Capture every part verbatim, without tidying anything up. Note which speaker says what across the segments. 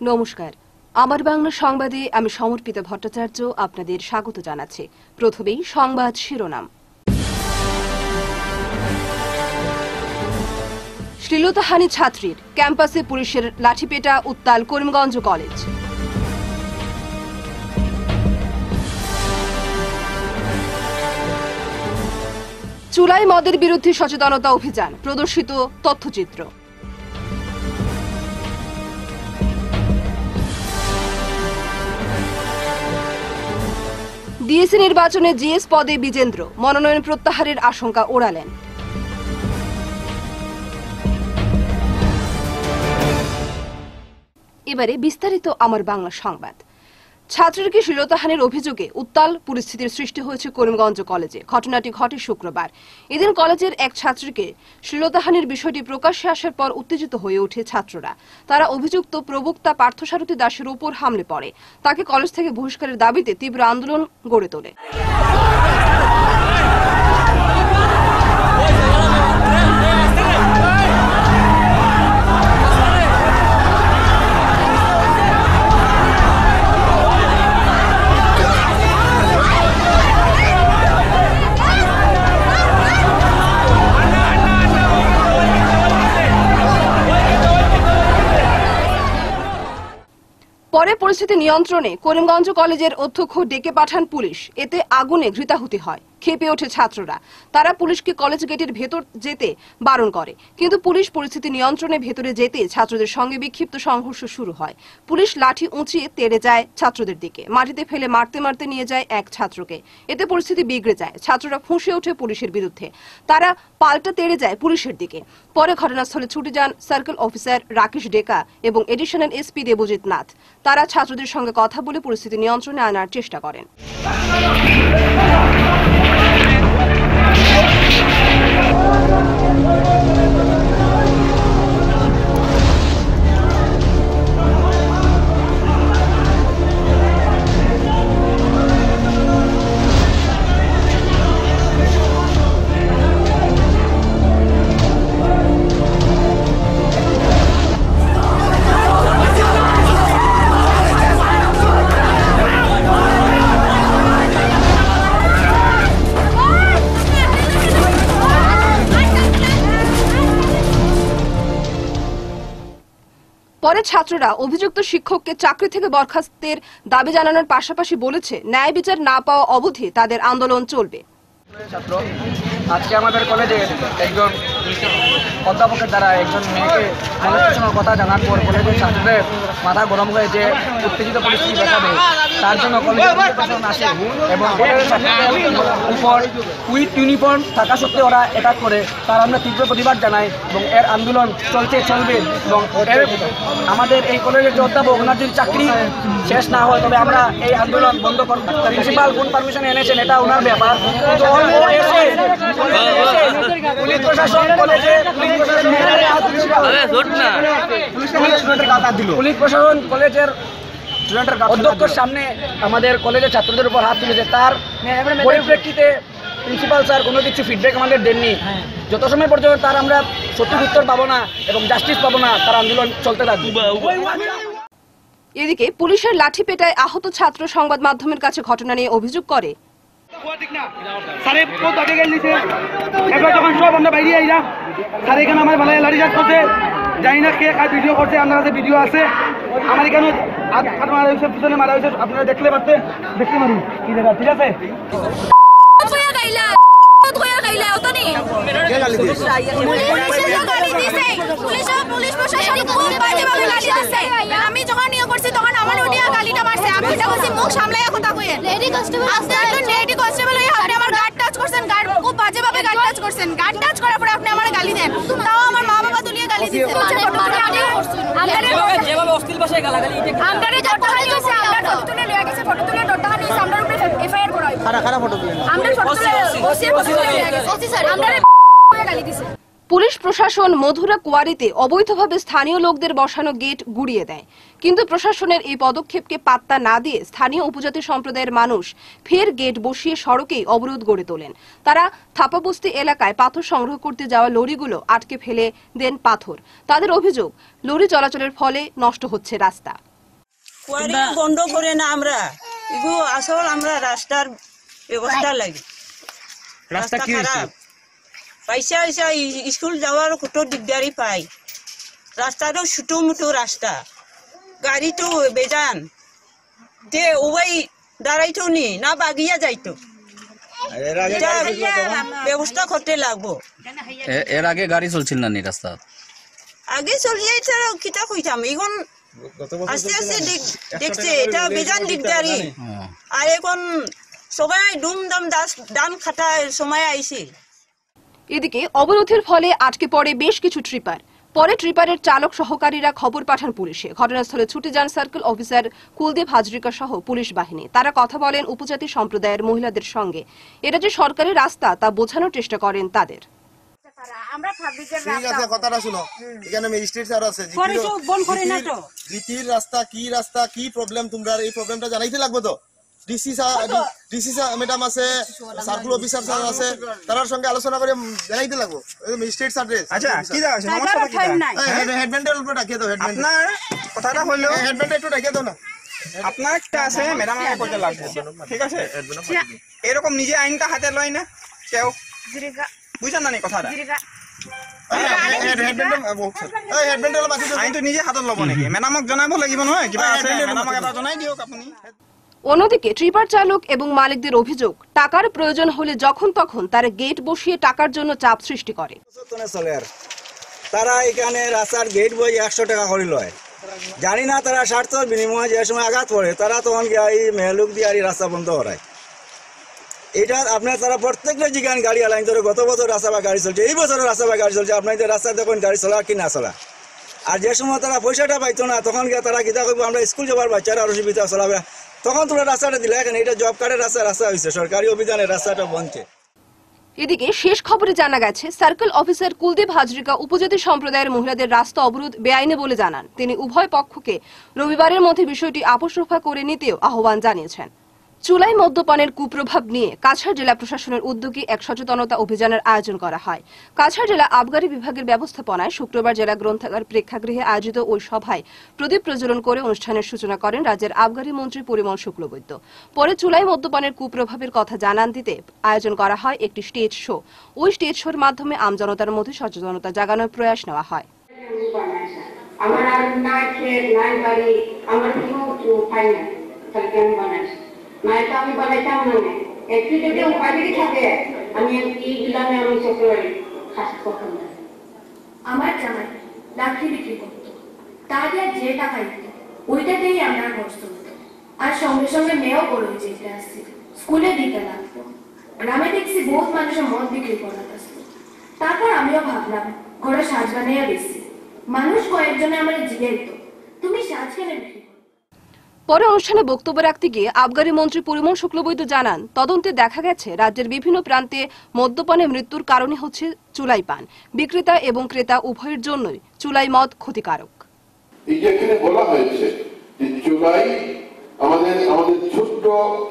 Speaker 1: নমস্কার, আমার বাংলা সংবাদে আমি সমর্পিতা ভট্টাচার্য আপনাদের স্বাগত জানাচ্ছি। প্রথমেই সংবাদ শিরোনাম। শ্লীলতাহানি ছাত্রীর, ক্যাম্পাসে পুলিশের লাঠিপেটা, উত্তাল করিমগঞ্জ কলেজ। চুলাই মদের বিরুদ্ধে সচেতনতা অভিযান, প্রদর্শিত তথ্যচিত্র। ডিএসি নির্বাচনে জিএস পদে বিজেন্দ্র, মনোনয়ন প্রত্যাহারের আশঙ্কা ওড়ালেন। এবারে বিস্তারিত আমার বাংলা সংবাদ। ছাত্রীকে শ্লীলতাহানির অভিযোগে উত্তাল পরিস্থিতির সৃষ্টি হয়েছে করিমগঞ্জ কলেজে। ঘটনাটি ঘটে শুক্রবার। এদিন কলেজের এক ছাত্রীকে শ্লীলতাহানির বিষয়টি প্রকাশ্যে আসার পর উত্তেজিত হয়ে ওঠে ছাত্ররা। তারা অভিযুক্ত প্রবক্তা পার্থসারথী দাসের উপর হামলে পড়ে। তাকে কলেজ থেকে বহিষ্কারের দাবিতে তীব্র আন্দোলন গড়ে তোলে। পরে পরিস্থিতি নিয়ন্ত্রণে করিমগঞ্জ কলেজের অধ্যক্ষ ডেকে পাঠান পুলিশ। এতে আগুনে ঘৃতাহুতি হয়। খেপে ওঠে ছাত্ররা। তারা পুলিশকে কলেজ গেটের ভেতর যেতে বারণ করে, কিন্তু পুলিশ পরিস্থিতি নিয়ন্ত্রণে ভেতরে যেতে ছাত্রদের সঙ্গে বিক্ষিপ্ত সংঘর্ষ শুরু হয়। পুলিশ লাঠি উঁচিয়ে তেড়ে যায় ছাত্রদের দিকে, মাটিতে ফেলে মারতে মারতে নিয়ে যায় এক ছাত্রকে। এতে পরিস্থিতি বিগড়ে যায়। ছাত্ররা ফুঁসে ওঠে পুলিশের বিরুদ্ধে। তারা পাল্টা তেড়ে যায় পুলিশের দিকে। পরে ঘটনাস্থলে ছুটে যান সার্কেল অফিসার রাকেশ ডেকা এবং এডিশনাল এসপি দেবজিৎ নাথ। তারা ছাত্রদের সঙ্গে কথা বলে পরিস্থিতি নিয়ন্ত্রণে আনার চেষ্টা করেন। পরে ছাত্ররা অভিযুক্ত শিক্ষককে চাকরি থেকে বরখাস্তের দাবি জানানোর পাশাপাশি বলেছে, ন্যায় বিচার না পাওয়া অবধি তাদের আন্দোলন চলবে।
Speaker 2: ছাত্র আজকে আমাদের কলেজে একজন অধ্যাপকের দ্বারা একজন মেয়েকে মনোনয়নের কথা জানার পর কলেজের ছাত্রদের মাথা গরম হয়ে যে উত্তেজিত পরিস্থিতি দেখা দেয়, তার জন্য কলেজের প্রশাসন আসে এবং কলেজের ছাত্রদের উপর উইথ ইউনিফর্ম থাকা সত্ত্বেও ওরা অ্যাটাক করে। তার আমরা তীব্র প্রতিবাদ জানাই এবং এর আন্দোলন চলতে চলবে এবং এর আমাদের এই কলেজের যে অধ্যাপক ওনার যদি চাকরি শেষ না হয় তবে আমরা এই আন্দোলন বন্ধ করব। প্রিন্সিপাল কোন পারমিশন এনেছেন এটা ওনার ব্যাপার। পুলিশ প্রশাসন কলেজে পুলিশ প্রশাসন কলেজের অধ্যক্ষের সামনে আমাদের কলেজের ছাত্রদের উপর হাত তুলেছে। তার পরিপ্রেক্ষিতে প্রিন্সিপাল স্যার কোনো কিছু ফিডব্যাক আমাদের দেননি। যত সময় পর্যন্ত তার আমরা সঠিক উত্তর পাবো না এবং জাস্টিস পাবো না, তার আন্দোলন চলতে থাকবে।
Speaker 1: এদিকে পুলিশের লাঠি পেটায় আহত ছাত্র সংবাদ মাধ্যমের কাছে ঘটনা নিয়ে অভিযোগ করে,
Speaker 3: জানি না কে কার ভিডিও করছে, আপনার কাছে ভিডিও আছে। আমার এখানে মারা হয়েছে, পিছনে মারা হয়েছে, আপনারা দেখলে পারতে দেখতে পারুন কি জায়গা। ঠিক আছে,
Speaker 4: আমি যখন নিয়োগ করছি তখন আমার ওটিয়া গালিটা মারছে। আমি এটা বলছি মুখ সামলাইয়া কথা কইেন। লেডি কনস্টেবল আপনারা তো লেডি কনস্টেবল হই, আপনি আমার গার্ড টাচ করছেন, গার্ড খুব বাজে ভাবে গার্ড টাচ করছেন। গার্ড টাচ করার পরে আপনি আমার গালি দেন, তাও আমার মা বাবা তুলিয়ে গালি দিচ্ছে। আপনারা যেভাবে অশ্লীল ভাষায় গালাগালি এটা আমরারে যত হাই হইছে, আমরা ফটো তুলে লইয়া গেছে, ফটো তুলে ডটটা নিয়ে আমরা উপরে এফআইআর করা হইছে। খারাপ খারাপ ফটো দিলেন, আমরা ফটো তুলে ওসি ফটো তুলে লইয়া গেছে, ওসি স্যার আমরারে গালি দিছে।
Speaker 1: পুলিশ প্রশাসন মধুরা কোয়ারিতে অবৈধভাবে স্থানীয় লোকদের বসানো গেট গুড়িয়ে দেয়, কিন্তু প্রশাসনের এই পদক্ষেপকে পাত্তা না দিয়ে স্থানীয় উপজাতি সম্প্রদায়ের মানুষ ফের গেট বসিয়ে সড়কেই অবরোধ গড়ে তোলেন। তারা থাপাবস্তি এলাকায় পাথর সংগ্রহ করতে যাওয়া লরিগুলো আটকে ফেলে দেন পাথর। তাদের অভিযোগ, লরি চলাচলের ফলে নষ্ট হচ্ছে রাস্তা।
Speaker 5: কোয়ারিং বন্ধ করে না আমরা এগুলো আসল আমরা রাস্তার ব্যবস্থা লাগে রাস্তা খারাপ পয়সা পয়সা স্কুল যাওয়ার কত দিকদারি পাই রাস্তাটাও ছোটো মোটো রাস্তা গাড়ি তো বেজান তে ওই দাঁড়াইতো নি না বাগিয়া যাইতো ব্যবস্থা করতে লাগবো
Speaker 6: এর আগে গাড়ি চলছিল না নি রাস্তা
Speaker 5: আগে চলিয়ে কিতা কইতাম এখন আস্তে আস্তে দেখছে এটা বেজান দিকদারি আর এখন সবাই দুমদাম দান খাটার সময় আইছে
Speaker 1: এদিকে অবরোধের ফলে আটকে পড়ে বেশ কিছু ট্রিপার পরে ট্রিপারের চালক সহকারীরা খবর পাঠান পুলিশে ঘটনাস্থলে ছুটে যান সার্কেল অফিসার কুলদীপ হাজরিকা সহ পুলিশ বাহিনী তারা কথা বলেন উপজাতি সম্প্রদায়ের মহিলাদের সঙ্গে এটা যে সরকারি রাস্তা তা বোঝানোর চেষ্টা করেন তাদের
Speaker 7: ঠিক আছে কথাটা শুনো এখানে ম্যাজিস্ট্রেট স্যার আছে জিপির রাস্তা কি রাস্তা কি প্রবলেম তোমরা এই প্রবলেমটা জানাইতে লাগবে তো ডিসি ডিসি ম্যাডাম আছে সার্কুল অফিসার স্যার আছে তার সঙ্গে আলোচনা করে জানাইতে লাগবে ম্যাজিস্ট্রেট স্যার
Speaker 3: আচ্ছা কি দাও সমস্যা কি
Speaker 7: হেডব্যান্ডের উপর ডাকিয়ে দাও হেডব্যান্ড
Speaker 3: আপনার কথাটা হলো
Speaker 7: হেডব্যান্ড একটু ডাকিয়ে দাও না
Speaker 3: আপনার একটা আছে ম্যাডাম আমাকে কইতে লাগবে ঠিক আছে এরকম নিজে আইনটা হাতে লয় না কেউ বুঝছেন না নি কথাটা আইনটো নিজে হাতত ল'ব নেকি মেডামক জনাব লাগিব নহয় কিবা আছে মেডামক এটা জনাই দিয়ক আপুনি
Speaker 1: অন্যদিকে ট্রিপার চালক এবং মালিকদের অভিযোগ টাকার প্রয়োজন হলে যখন তখন তারা গেট বসিয়ে টাকার জন্য চাপ সৃষ্টি করে
Speaker 8: তারা এখানে রাস্তার গেট বই একশো টাকা করে লয় জানি না তারা স্বার্থের বিনিময়ে যে সময় আঘাত পড়ে তারা তখন গিয়ে এই মেহলুক দিয়ে আর রাস্তা বন্ধ করায় এটা আপনার তারা প্রত্যেকটা জিগান গাড়ি আলাইন ধরে গত বছর রাস্তা বা গাড়ি চলছে এই বছর রাস্তা বা গাড়ি চলছে আপনাদের রাস্তা দেখুন গাড়ি চলা কি না চলা আর যে সময় তারা পয়সাটা পাইতো না তখন গিয়ে তারা কিতা করবো আমরা স্কুল যাবার বাচ্চারা আরো সুবিধা চলাবে তখন তোমরা রাস্তাটা দিলে এখানে এটা জব কার্ডের রাস্তা রাস্তা হয়েছে সরকারি অভিযানের রাস্তাটা বনছে
Speaker 1: এদিকে শেষ খবরে জানা গেছে সার্কেল অফিসার কুলদীপ হাজরিকা উপজাতি সম্প্রদায়ের মহিলাদের রাস্তা অবরোধ বেআইনি বলে জানান তিনি উভয় পক্ষকে রবিবারের মধ্যে বিষয়টি আপোষ রফা করে নিতেও আহ্বান জানিয়েছেন চুলাই মদ্যপানের কুপ্রভাব নিয়ে কাছাড় জেলা প্রশাসনের উদ্যোগে এক সচেতনতা অভিযানের আয়োজন করা হয় কাছাড় জেলা আবগারি বিভাগের ব্যবস্থাপনায় শুক্রবার জেলা গ্রন্থাগার প্রেক্ষাগৃহে আয়োজিত ওই সভায় প্রদীপ প্রজ্বলন করে অনুষ্ঠানের সূচনা করেন রাজ্যের আবগারি মন্ত্রী পরিমল শুক্লবৈদ্য পরে চুলাই মদ্যপানের কুপ্রভাবের কথা জানান দিতে আয়োজন করা হয় একটি স্টেজ শো ওই স্টেজ শোর মাধ্যমে আমজনতার মধ্যে সচেতনতা জাগানোর প্রয়াস নেওয়া হয়
Speaker 9: আমার আর নাই খেত নাই বাড়ি আমার কিছু পাই না তাহলে কেন বানাইছি নাই তো আমি বানাইতাম না একটু যদি উপায় যদি থাকে আমি এই দিলামে আমি শ্বশুরবাড়ি খাস করতাম না
Speaker 10: আমার জামাই লাঠি বিক্রি করতো তা দিয়ে যে টাকা দিত ওইটাতেই আমরা ঘর চলত আর সঙ্গে সঙ্গে মেয়েও বড় হয়েছে যেতে আসছে স্কুলে দিতে লাগতো গ্রামে দেখছি বহুত মানুষের মদ বিক্রি করা আসতো তারপর আমিও ভাবলাম ঘরে সাজ বানাইয়া বেশি মানুষ কয়েকজনে আমার জিজ্ঞেস দিত তুমি সাজ কেন বিক্রি
Speaker 1: পরে অনুষ্ঠানে বক্তব্য রাখতে গিয়ে আবগারি মন্ত্রী পরিমল শুক্লবৈদ্য জানান তদন্তে দেখা গেছে রাজ্যের বিভিন্ন প্রান্তে মদ্যপানে মৃত্যুর কারণে হচ্ছে চুলাই পান বিক্রেতা এবং ক্রেতা উভয়ের জন্যই চুলাই মদ ক্ষতিকারক
Speaker 11: এই যে এখানে বলা হয়েছে যে চুলাই আমাদের আমাদের ছোট্ট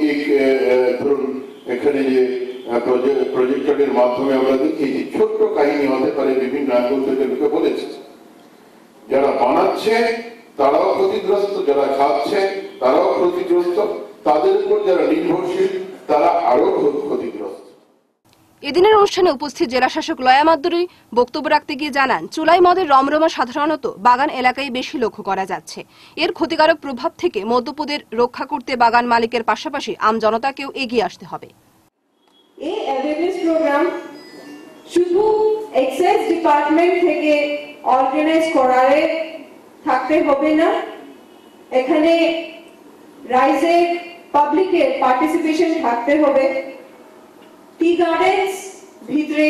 Speaker 11: ধরুন এখানে যে প্রজেক্টরের মাধ্যমে আমরা দেখি যে ছোট্ট কাহিনী হতে পারে বিভিন্ন অ্যাঙ্গেল থেকে লোকে বলেছে যারা বানাচ্ছে তারাও ক্ষতিগ্রস্ত যারা খাচ্ছে তারাও ক্ষতিগ্রস্ত তাদের উপর যারা নির্ভরশীল তারা আরো ক্ষতিগ্রস্ত
Speaker 1: এদিনের অনুষ্ঠানে উপস্থিত জেলা শাসক লয়া মাদ্দুরী বক্তব্য রাখতে গিয়ে জানান চুলাই মদের রমরমা সাধারণত বাগান এলাকায় বেশি লক্ষ্য করা যাচ্ছে এর ক্ষতিকারক প্রভাব থেকে মদ্যপদের রক্ষা করতে বাগান মালিকের পাশাপাশি আমজনতাকেও এগিয়ে আসতে হবে
Speaker 12: এই অ্যাওয়ারনেস প্রোগ্রাম শুধু এক্সাইজ ডিপার্টমেন্ট থেকে অর্গানাইজ করারে থাকতে হবে না এখানে রাইজের পাবলিকের পার্টিসিপেশন থাকতে হবে টি গার্ডেন্স ভিতরে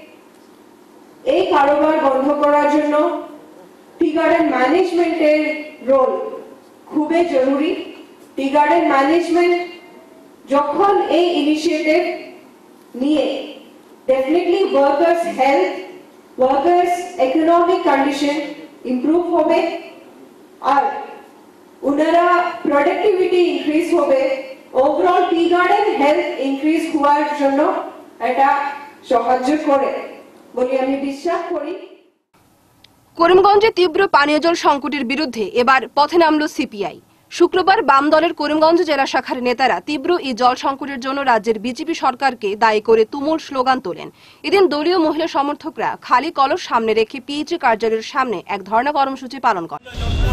Speaker 12: এই কারবার বন্ধ করার জন্য টি গার্ডেন ম্যানেজমেন্টের রোল খুবই জরুরি টি গার্ডেন ম্যানেজমেন্ট যখন এই ইনিশিয়েটিভ নিয়ে definitely workers health workers economic condition improve হবে আর উনারা প্রোডাক্টিভিটি ইনক্রিজ হবে overall tea garden health increase হওয়ার জন্য এটা সাহায্য করে বলে আমি বিশ্বাস করি
Speaker 1: করিমগঞ্জে তীব্র পানীয় জল সংকটের বিরুদ্ধে এবার পথে নামল সিপিআই শুক্রবার বাম দলের করিমগঞ্জ জেলা শাখার নেতারা তীব্র এই জল সংকটের জন্য রাজ্যের বিজেপি সরকারকে দায়ী করে তুমুল স্লোগান তোলেন। এদিন দলীয় মহিলা সমর্থকরা খালি কলস সামনে রেখে পিএইচই কার্যালয়ের সামনে এক ধর্ণা কর্মসূচি পালন করেন।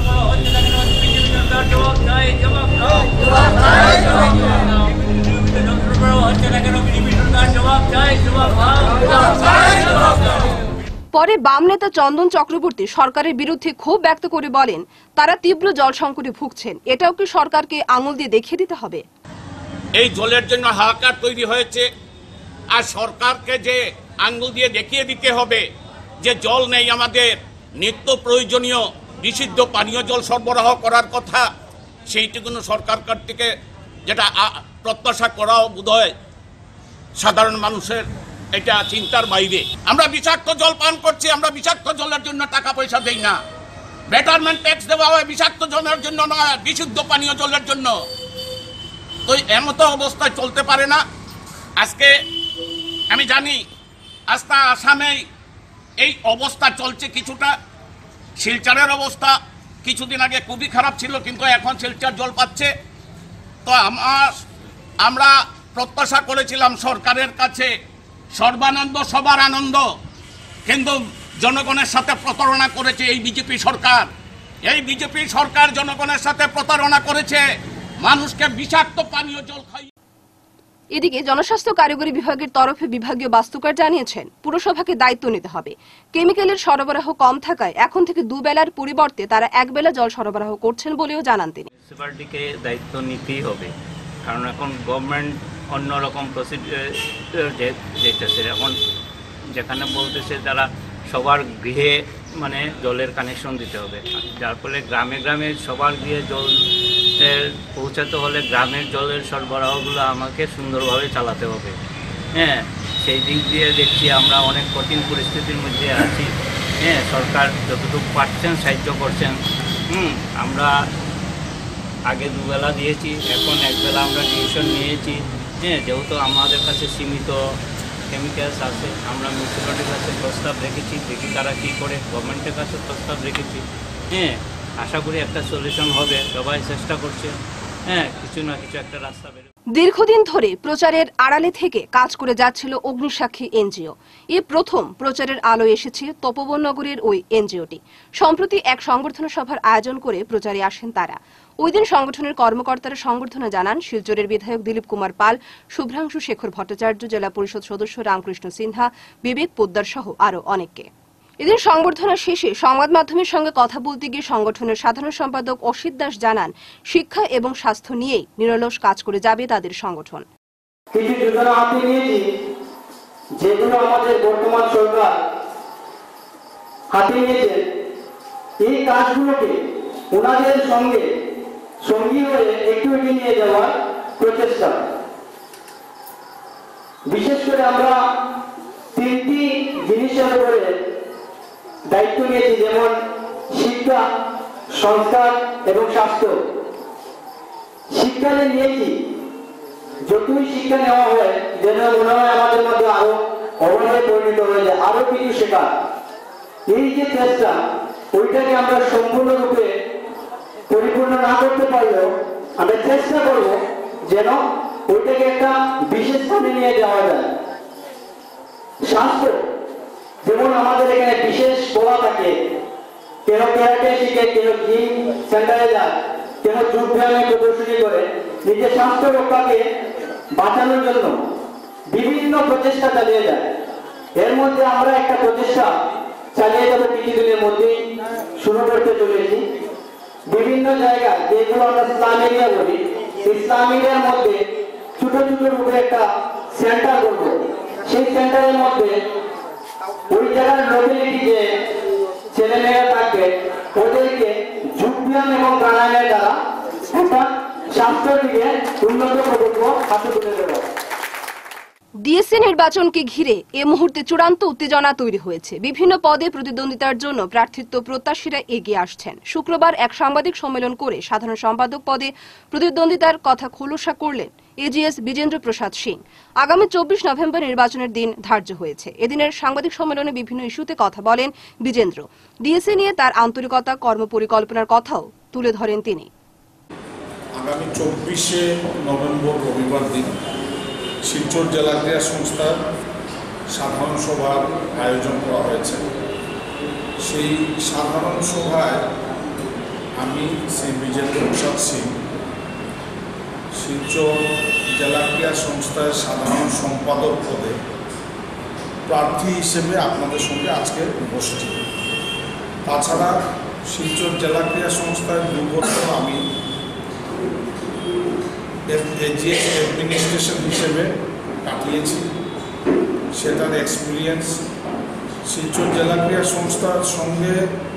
Speaker 1: পরে বাম নেতা চন্দন চক্রবর্তী সরকারের বিরুদ্ধে ক্ষোভ ব্যক্ত করে বলেন, তারা তীব্র জল সংকটে ভুগছেন, এটাও কি সরকারকে আঙুল দিয়ে দেখিয়ে দিতে হবে?
Speaker 13: এই জলের জন্য হাহাকার তৈরি হয়েছে, আর সরকারকে যে আঙুল দিয়ে দেখিয়ে দিতে হবে যে জল নেই, আমাদের নিত্য প্রয়োজনীয় বিশুদ্ধ পানীয় জল সরবরাহ করার কথা, সেইটুকুনো সরকার থেকে যেটা প্রত্যাশা করাও বোধহয় সাধারণ মানুষের এটা চিন্তার বাইরে। আমরা বিষাক্ত জল পান করছি, আমরা বিষাক্ত জলের জন্য টাকা পয়সা দেই না। বেটারমেন্ট ট্যাক্স দেওয়া হয় বিষাক্ত জলের জন্য নয়, বিশুদ্ধ পানীয় জলের জন্য। তো এমত অবস্থায় চলতে পারে না। আজকে আমি জানি আস্থা আসামে এই অবস্থা চলছে কিছুটা। শিলচরের অবস্থা কিছুদিন আগে খুবই খারাপ ছিল, কিন্তু এখন শিলচর জল পাচ্ছে। তো আমার আমরা প্রত্যাশা করেছিলাম সরকারের কাছে সর্বানন্দ সবার আনন্দ, কিন্তু জনগণের সাথে প্রতারণা করেছে এই বিজেপি সরকার। এই বিজেপি সরকার জনগণের সাথে প্রতারণা করেছে, মানুষকে বিষাক্ত পানীয় জল খাই।
Speaker 1: এদিকে জনস্বাস্থ্য কারিগরি বিভাগের তরফে বিভাগীয় বাস্তুকার জানিয়েছেন, পুরসভাকে দায়িত্ব নিতে হবে। কেমিক্যালের সরবরাহ কম থাকায় এখন থেকে দুবেলার পরিবর্তে তারা একবেলা জল সরবরাহ করছেন বলেও জানান তিনি।
Speaker 14: মিউনিসিপ্যালিটিকে দায়িত্ব নিতেই হবে, কারণ এখন গভর্নমেন্ট অন্যরকম প্রসিডিউর যেতেছে। এখন যেখানে বলতেছে তারা সবার গৃহে মানে জলের কানেকশন দিতে হবে, যার ফলে গ্রামে গ্রামে সবার গৃহে জল পৌঁছাতে হলে গ্রামের জলের সরবরাহগুলো আমাকে সুন্দরভাবে চালাতে হবে। হ্যাঁ, সেই দিক দিয়ে দেখছি আমরা অনেক কঠিন পরিস্থিতির মধ্যে আছি। হ্যাঁ, সরকার যতটুকু পারছেন সাহায্য করছেন। হুম আমরা আগে দুবেলা দিয়েছি, এখন একবেলা আমরা ডিসিশন নিয়েছি। হ্যাঁ, যেহেতু আমাদের কাছে সীমিত কেমিক্যালস আছে, আমরা মিউনিসিপ্যালিটির কাছে প্রস্তাব রেখেছি, দেখি তারা কী করে। গভর্নমেন্টের কাছে প্রস্তাব রেখেছি। হ্যাঁ, আশা করি একটা সলিউশন হবে, সবাই চেষ্টা করছে। হ্যাঁ, কিছু না কিছু একটা রাস্তা বের।
Speaker 1: দীর্ঘদিন ধরে প্রচারের আড়ালে থেকে কাজ করে যাচ্ছিল অগ্নিসাক্ষী এনজিও। এ প্রথম প্রচারের আলো এসেছে তপোবন নগরের ওই এনজিওটি। সম্প্রতি এক সংবর্ধনা সভার আয়োজন করে প্রচারে আসেন তারা। ওই দিন সংগঠনের কর্মকর্তারা সংবর্ধনা জানান শিলচরের বিধায়ক দিলীপ কুমার পাল, শুভ্রাংশু শেখর ভট্টাচার্য, জেলা পরিষদ সদস্য রামকৃষ্ণ সিনহা, বিবেক পোদ্দার সহ আরও অনেককে। এদিন সংবর্ধনা শেষে সংবাদ মাধ্যমের সঙ্গে কথা বলতে গিয়ে সংগঠনের সাধারণ সম্পাদক অসিত দাস জানান, শিক্ষা এবং স্বাস্থ্য নিয়েই নিরলস কাজ করে যাবে তাদের সংগঠন।
Speaker 3: কিছু যোজনা হাতে নিয়েছি, যেগুলো আমাদের বর্তমান সরকার হাতে নিয়েছে। এই কাজগুলোকে ওনাদের সঙ্গে সঙ্গী হয়ে একটু এগিয়ে নিয়ে যাওয়ার প্রচেষ্টা। বিশেষ করে আমরা তিনটি জিনিসের উপরে দায়িত্ব নিয়েছি, যেমন শিক্ষা, সংস্কার এবং স্বাস্থ্য। শিক্ষা নিয়েছি, যতই শিক্ষা নেওয়া হয় যেন মনে হয় আমাদের মধ্যে আরো অবনয়ে পরিণত হয়ে যায়, আরো কিছু শেখা। এই যে চেষ্টা, ওইটাকে আমরা সম্পূর্ণরূপে পরিপূর্ণ না করতে পারলেও আমরা চেষ্টা করব যেন ওইটাকে একটা বিশেষ স্থানে নিয়ে যাওয়া যায়। স্বাস্থ্য, যেমন আমাদের এখানে বিশেষ বলা থাকে, কেন ক্যারাটে শিখে, কেন জিম সেন্টারে যায়, কেন যোগ ব্যায়ামে প্রদর্শনী করে নিজের স্বাস্থ্য রক্ষাকে বাঁচানোর জন্য বিভিন্ন প্রচেষ্টা চালিয়ে যায়। এর মধ্যে আমরা একটা প্রচেষ্টা চালিয়ে যাবো কিছুদিনের মধ্যেই শুরু করতে চলেছি। বিভিন্ন জায়গায় যেগুলো আমরা ইসলাম এরিয়া বলি, ইসলাম এরিয়ার মধ্যে ছোট ছোট রূপে একটা সেন্টার করবো। সেই সেন্টারের মধ্যে ওই জায়গার লোকালিটি যে ছেলেমেয়েরা থাকবে, ওদেরকে যোগ ব্যায়াম এবং প্রাণায়ামের দ্বারা একটা স্বাস্থ্যের দিকে উন্নত প্রকল্প হাতে তুলে দেব।
Speaker 1: ডিএসসি নির্বাচনকে ঘিরে এ মুহূর্তে চূড়ান্ত উত্তেজনা তৈরি হয়েছে। বিভিন্ন পদে প্রতিদ্বন্দ্বিতার জন্য প্রার্থিত্ব প্রত্যাশীরা এগিয়ে আসছেন। শুক্রবার এক সাংবাদিক সম্মেলন করে সাধারণ সম্পাদক পদে প্রতিদ্বন্দ্বিতার কথা খোলসা করলেন এজিএস বিজেন্দ্র প্রসাদ সিং। আগামী চব্বিশ নভেম্বর নির্বাচনের দিন ধার্য হয়েছে। এদিনের সাংবাদিক সম্মেলনে বিভিন্ন ইস্যুতে কথা বলেন বিজেন্দ্র। ডিএসসি নিয়ে তার আন্তরিকতা, কর্মপরিকল্পনার কথাও তুলে ধরেন তিনি।
Speaker 15: আগামী চব্বিশে নভেম্বর রবিবার দিন শিলচর জেলা ক্রীড়া সংস্থার সাধারণ সভার আয়োজন করা হয়েছে। সেই সাধারণ সভায় আমি শ্রী বিজেন্দ্র প্রসাদ সিং শিলচর জেলা ক্রীড়া সংস্থার সাধারণ সম্পাদক পদে প্রার্থী হিসেবে আপনাদের সঙ্গে আজকে উপস্থিত। তাছাড়া শিলচর জেলা ক্রীড়া সংস্থার দু বছর আমি এজিএস অ্যাডমিনিস্ট্রেশন হিসেবে কাটিয়েছি, সেটার এক্সপিরিয়েন্স শিলচর জেলা ক্রীড়া সংস্থার সঙ্গে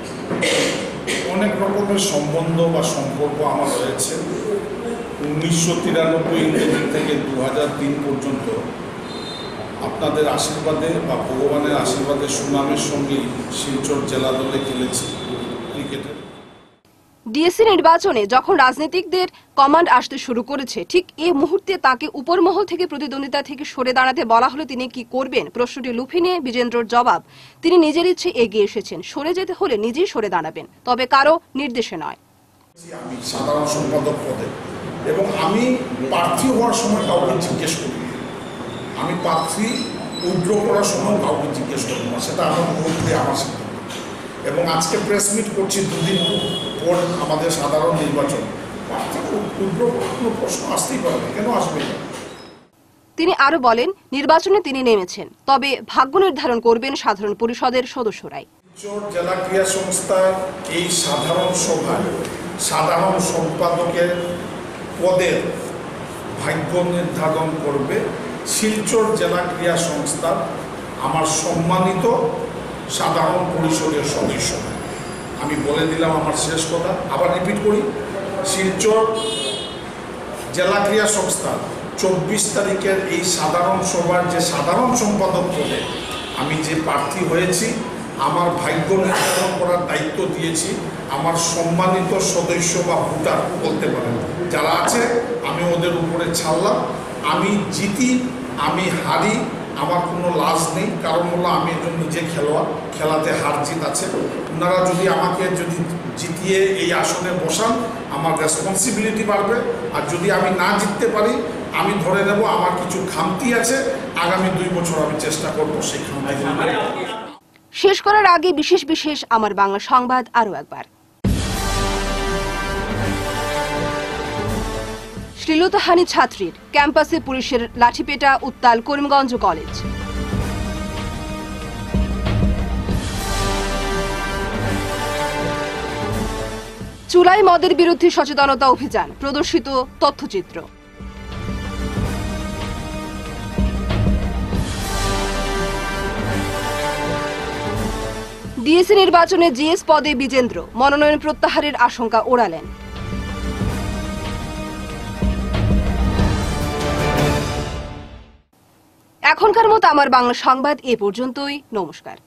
Speaker 15: অনেক রকমের সম্বন্ধ বা সম্পর্ক আমার রয়েছে। উনিশশো তিরানব্বই ইংরেজি থেকে দু হাজার তিন পর্যন্ত আপনাদের আশীর্বাদে বা ভগবানের আশীর্বাদে সুনামের সঙ্গেই শিলচর জেলা দলে খেলেছি ক্রিকেটের।
Speaker 1: ডিএসসি নির্বাচনে যখন রাজনীতিকদের কমান্ড আসতে শুরু করেছে, ঠিক এই মুহূর্তে তাকে উপরমহল থেকে প্রতিদ্বন্দ্বিতা থেকে সরে দাঁড়াতে বলা হলে তিনি কি করবেন? প্রশ্নটি লুফে নিয়ে বিজেন্দ্রর জবাব, তিনি নিজের ইচ্ছে এগিয়ে এসেছেন, সরে যেতে হলে নিজেই সরে দাঁড়াবেন, তবে কারো নির্দেশে নয়।
Speaker 15: আমি সাধারণ সম্পাদক পদে এবং আমি প্রার্থী হওয়ার সময় কাউকে জিজ্ঞেস করি, আমি প্রার্থী উইথড্র করার সময় কাউকে জিজ্ঞেস করবো না, সেটা আমার মুহূর্তে আমার সিদ্ধান্ত। এবং আজকে প্রেস মিট করছি দুদিন পর আমাদের সাধারণ নির্বাচন, প্রার্থী উইথড্র করার কোনো প্রশ্ন আসতেই পারে না, কেন আসবে না?
Speaker 1: তিনি আরো বলেন, নির্বাচনে তিনি নেমেছেন, তবে ভাগ্য নির্ধারণ করবেন সাধারণ পরিষদের সদস্যরাই।
Speaker 15: শিলচর জেলা ক্রীড়া সংস্থার এই সাধারণ সভায় সাধারণ সম্পাদকের পদের ভাগ্য নির্ধারণ করবে শিলচর জেলা ক্রীড়া সংস্থার আমার সম্মানিত সাধারণ পরিষদের সদস্য। আমি বলে দিলাম আমার শেষ কথা, আবার রিপিট করি, শিলচর জেলা ক্রীড়া সংস্থার চব্বিশ তারিখের এই সাধারণ সভার যে সাধারণ সম্পাদক পদে আমি যে প্রার্থী হয়েছি, আমার ভাগ্য নির্ধারণ করার দায়িত্ব দিয়েছি আমার সম্মানিত সদস্য বা ভোটার বলতে পারেন যারা আছে, আমি ওদের উপরে ছাড়লাম। আমি জিতি আমি হারি আমার কোনো লাজ নেই, কারণ হলো আমি একজন নিজে খেলোয়াড়, খেলাতে হার জিত আছে। ওনারা যদি আমাকে যদি জিতিয়ে এই আসনে বসান আমার রেসপন্সিবিলিটি বাড়বে, আর যদি আমি না জিততে পারি আমি ধরে নেব আমার কিছু খামতি আছে, আগামী দুই বছর আমি চেষ্টা করবো সেই খামতি।
Speaker 1: শেষ করার আগে বিশেষ বিশেষ আমার বাংলা সংবাদ আরো একবার। শ্লীলতাহানি ছাত্রীর, ক্যাম্পাসে পুলিশের লাঠিপেটা, উত্তাল করিমগঞ্জ কলেজ। চুলাই মদের বিরুদ্ধে সচেতনতা অভিযান, প্রদর্শিত তথ্যচিত্র। ডিএসসি নির্বাচনে জিএস পদে বিজেন্দ্র, মনোনয়ন প্রত্যাহারের আশঙ্কা ওড়ালেন। এখনকার মতো আমার বাংলা সংবাদ এ পর্যন্তই। নমস্কার।